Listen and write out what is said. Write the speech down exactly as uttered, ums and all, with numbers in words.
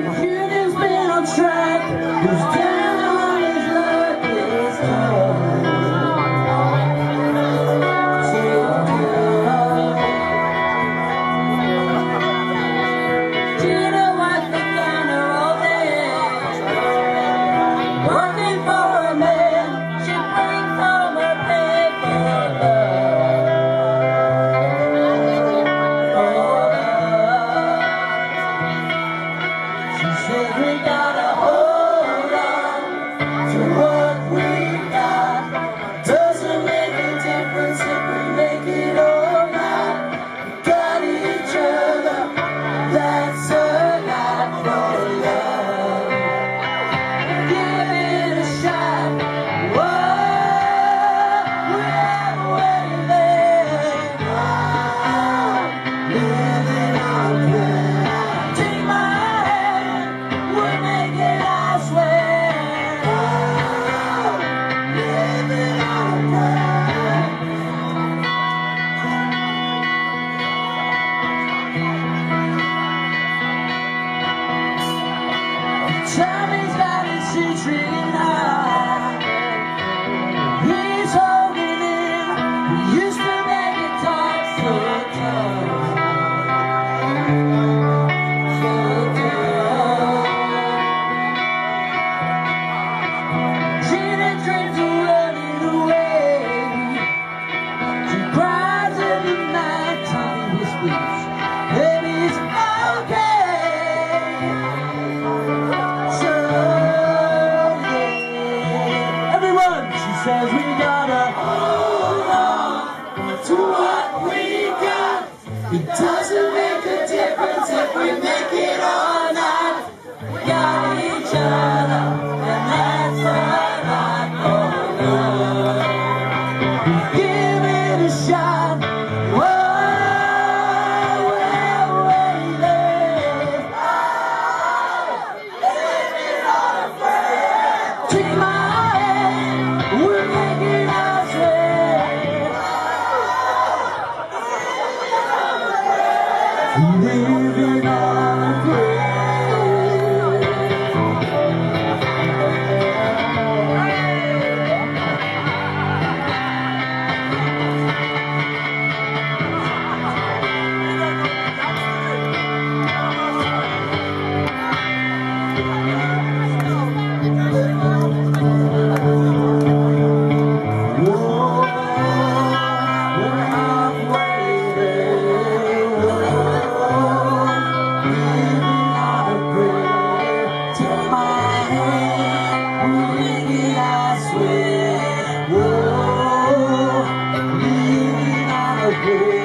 Union's been on track, who's down on his luck this time. Gina was the gunner all day, working for a man. She'd bring home a paper love. She said we gotta hold on to what we got. Doesn't make a difference if we make it or not. Got each other, that's a lot for love. Give it a shot. Whoa, we're waiting. Living on prayer. Take my hand, we'll make it, I swear. Living on prayer. Tommy's got his citrus high. He's holding in. He used to make it talk so tough, so tough. Gina dreams of running away. She cries in the night. Tommy whispers, "Baby, it's okay." So yeah, everyone, she says we gotta hold on to what we got. It doesn't make a difference if we make it or not. We got each other, and that's all I know. Give it a shot. Whoa, we're waiting. Living on a prayer. Take my hand, we'll make it, I swear. Living on a prayer. Whoa, living on a prayer.